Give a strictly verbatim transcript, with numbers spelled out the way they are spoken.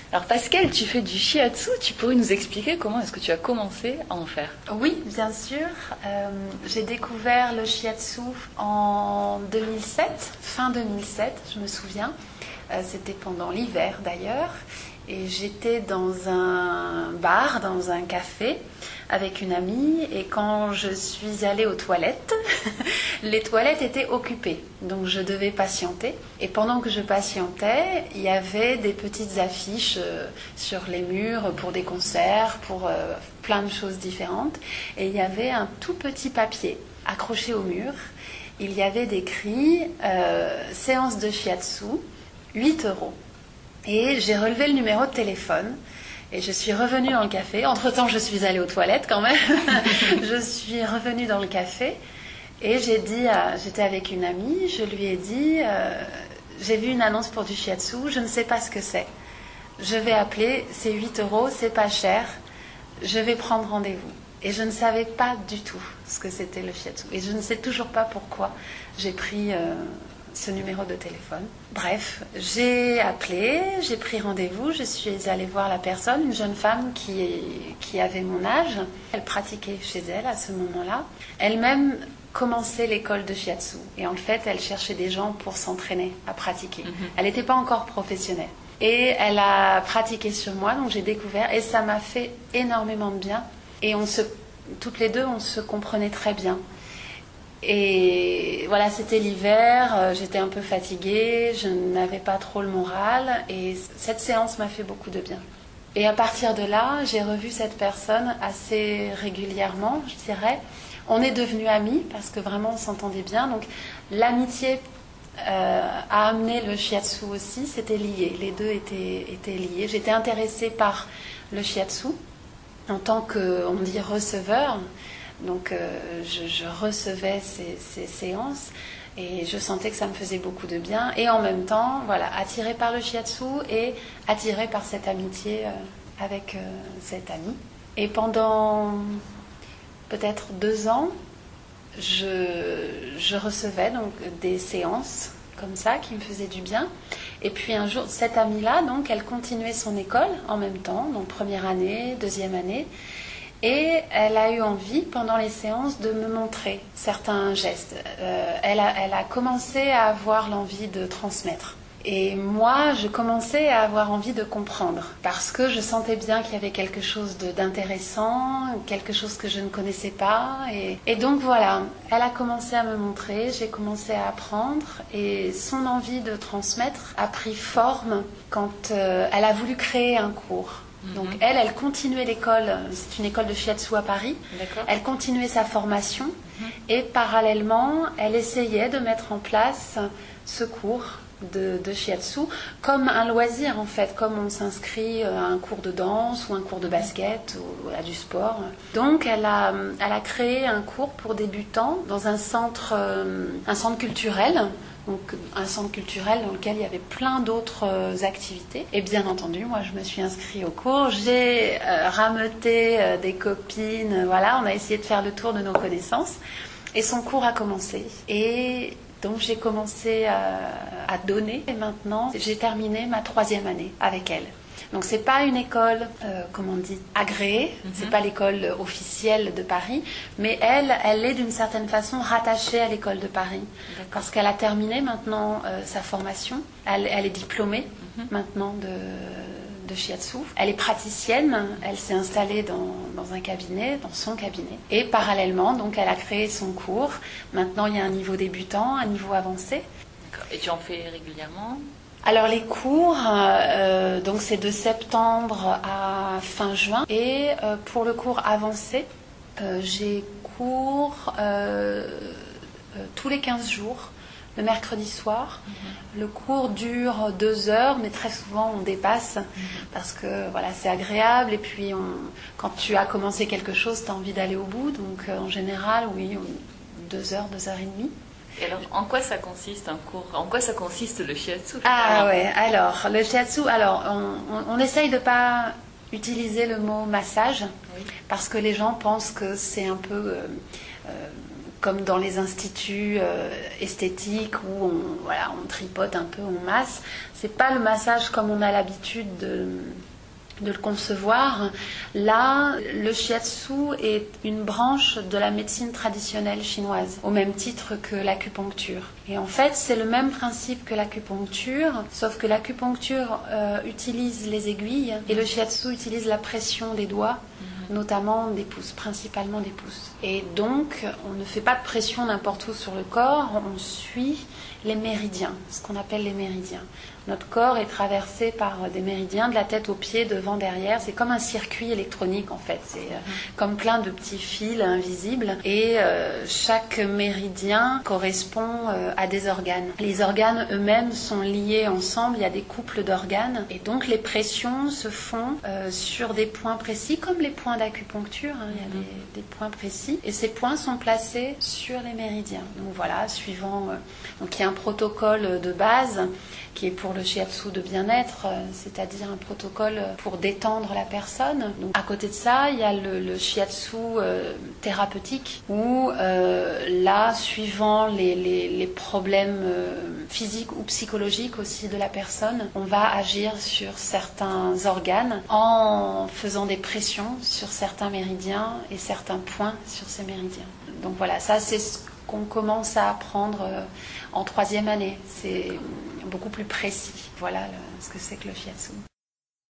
Alors Pascal, tu fais du shiatsu, tu pourrais nous expliquer comment est-ce que tu as commencé à en faire? Oui, bien sûr. Euh, j'ai découvert le shiatsu en deux mille sept, fin deux mille sept, je me souviens. Euh, c'était pendant l'hiver d'ailleurs. Et j'étais dans un bar, dans un café, avec une amie. Et quand je suis allée aux toilettes, les toilettes étaient occupées. Donc je devais patienter. Et pendant que je patientais, il y avait des petites affiches sur les murs pour des concerts, pour euh, plein de choses différentes. Et il y avait un tout petit papier accroché au mur. Il y avait décrit euh, « Séance de shiatsu, huit euros ». Et j'ai relevé le numéro de téléphone et je suis revenue dans le café. Entre-temps, je suis allée aux toilettes quand même. Je suis revenue dans le café et j'ai dit, à, j'étais avec une amie, je lui ai dit, euh, j'ai vu une annonce pour du shiatsu, je ne sais pas ce que c'est. Je vais appeler, c'est huit euros, c'est pas cher, je vais prendre rendez-vous. Et je ne savais pas du tout ce que c'était le shiatsu. Et je ne sais toujours pas pourquoi j'ai pris... Euh, ce numéro de téléphone. Bref, j'ai appelé, j'ai pris rendez-vous, je suis allée voir la personne, une jeune femme qui, qui avait mon âge. Elle pratiquait chez elle à ce moment-là. Elle-même commençait l'école de shiatsu et en fait, elle cherchait des gens pour s'entraîner à pratiquer. Mm-hmm. Elle n'était pas encore professionnelle. Et elle a pratiqué sur moi, donc j'ai découvert et ça m'a fait énormément de bien. Et on se, toutes les deux, on se comprenait très bien. Et voilà, c'était l'hiver, euh, j'étais un peu fatiguée, je n'avais pas trop le moral et cette séance m'a fait beaucoup de bien. Et à partir de là, j'ai revu cette personne assez régulièrement, je dirais. On est devenus amis parce que vraiment on s'entendait bien. Donc l'amitié euh, a amené le shiatsu aussi, c'était lié. Les deux étaient, étaient liés. J'étais intéressée par le shiatsu en tant que, on dit, receveur. Donc euh, je, je recevais ces, ces séances et je sentais que ça me faisait beaucoup de bien. Et en même temps, voilà, attirée par le shiatsu et attirée par cette amitié euh, avec euh, cette amie. Et pendant peut-être deux ans, je, je recevais donc des séances comme ça qui me faisaient du bien. Et puis un jour, cette amie-là, donc, elle continuait son école en même temps, donc première année, deuxième année. Et elle a eu envie, pendant les séances, de me montrer certains gestes. Euh, elle, a, elle a commencé à avoir l'envie de transmettre. Et moi, je commençais à avoir envie de comprendre, parce que je sentais bien qu'il y avait quelque chose de, d'intéressant, quelque chose que je ne connaissais pas. Et, et donc voilà, elle a commencé à me montrer, j'ai commencé à apprendre, et son envie de transmettre a pris forme quand euh, elle a voulu créer un cours. Donc elle, elle continuait l'école, c'est une école de shiatsu à Paris. D'accord. Elle continuait sa formation mm-hmm. et parallèlement, elle essayait de mettre en place ce cours de, de shiatsu comme un loisir en fait, comme on s'inscrit à un cours de danse ou un cours de basket ou à du sport. Donc elle a, elle a créé un cours pour débutants dans un centre, un centre culturel. Donc un centre culturel dans lequel il y avait plein d'autres euh, activités. Et bien entendu, moi je me suis inscrite au cours, j'ai euh, rameuté euh, des copines, euh, voilà, on a essayé de faire le tour de nos connaissances. Et son cours a commencé. Et donc j'ai commencé à, à donner. Et maintenant, j'ai terminé ma troisième année avec elle. Donc c'est pas une école, euh, comment on dit, agréée, mm-hmm. c'est pas l'école officielle de Paris, mais elle, elle est d'une certaine façon rattachée à l'école de Paris, d'accord. Parce qu'elle a terminé maintenant euh, sa formation, elle, elle est diplômée mm-hmm. maintenant de, de shiatsu, elle est praticienne, elle s'est installée dans, dans un cabinet, dans son cabinet, et parallèlement, donc elle a créé son cours. Maintenant il y a un niveau débutant, un niveau avancé. D'accord. Et tu en fais régulièrement ? Alors les cours, euh, donc c'est de septembre à fin juin. Et euh, pour le cours avancé, euh, j'ai cours euh, euh, tous les quinze jours, le mercredi soir. Mm-hmm. Le cours dure deux heures, mais très souvent on dépasse mm-hmm. parce que voilà, c'est agréable. Et puis on, quand tu as commencé quelque chose, tu as envie d'aller au bout. Donc euh, en général, oui, on, deux heures, deux heures et demie. Et alors, en quoi ça consiste un cours? En quoi ça consiste le shiatsu? Ah ouais, alors, le shiatsu, alors, on, on, on essaye de ne pas utiliser le mot massage, oui. Parce que les gens pensent que c'est un peu euh, euh, comme dans les instituts euh, esthétiques où on, voilà, on tripote un peu, on masse. C'est pas le massage comme on a l'habitude de, de le concevoir. Là, le shiatsu est une branche de la médecine traditionnelle chinoise, au même titre que l'acupuncture. Et en fait, c'est le même principe que l'acupuncture, sauf que l'acupuncture euh, utilise les aiguilles et le shiatsu utilise la pression des doigts, notamment des pouces, principalement des pouces. Et donc, on ne fait pas de pression n'importe où sur le corps, on suit les méridiens, ce qu'on appelle les méridiens. Notre corps est traversé par des méridiens de la tête aux pieds, devant, derrière. C'est comme un circuit électronique en fait. C'est euh, comme plein de petits fils invisibles. Et euh, chaque méridien correspond euh, à des organes. Les organes eux-mêmes sont liés ensemble. Il y a des couples d'organes. Et donc les pressions se font euh, sur des points précis, comme les points d'acupuncture. Hein. Il y a des, des points précis. Et ces points sont placés sur les méridiens. Donc voilà, suivant... Euh, donc il y a un protocole de base qui est pour le shiatsu de bien-être, c'est-à-dire un protocole pour détendre la personne. Donc, à côté de ça, il y a le, le shiatsu euh, thérapeutique où euh, là, suivant les, les, les problèmes euh, physiques ou psychologiques aussi de la personne, on va agir sur certains organes en faisant des pressions sur certains méridiens et certains points sur ces méridiens. Donc voilà, ça c'est ce qu'on commence à apprendre euh, en troisième année. C'est beaucoup plus précis. Voilà le, ce que c'est que le shiatsu.